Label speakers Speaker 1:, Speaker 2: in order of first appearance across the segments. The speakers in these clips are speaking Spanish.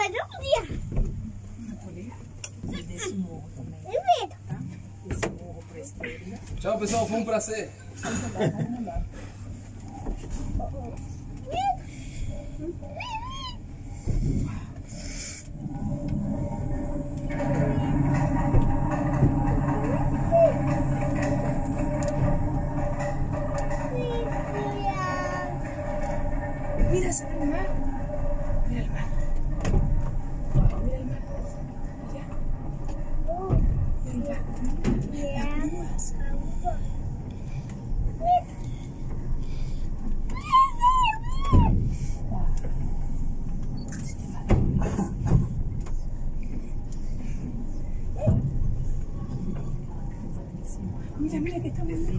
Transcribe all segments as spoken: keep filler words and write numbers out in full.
Speaker 1: la lluvia.
Speaker 2: Tchau, pessoal. Foi um prazer.
Speaker 3: Mira, se ve el mar. Mira el mar. Mira el mar. Mira. Mira el mar. Las grúas. Mira, mira que está bien.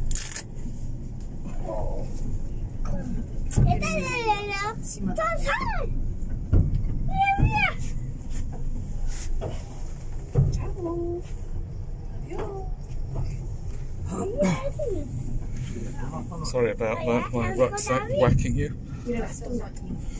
Speaker 1: Esta es la ¡Tonzón! ¡Mira, mira!
Speaker 3: Chao. Adiós.
Speaker 4: Sorry about my, my rucksack whacking you.
Speaker 3: Mira las tomas.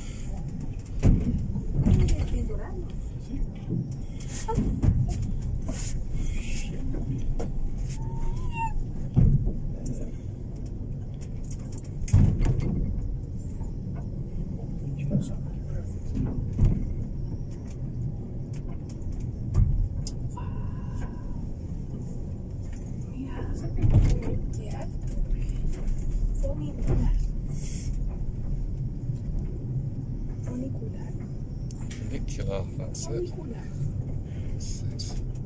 Speaker 3: Funicular. Funicular.
Speaker 4: Funicular, that's it.
Speaker 3: Funicular.
Speaker 4: That's it.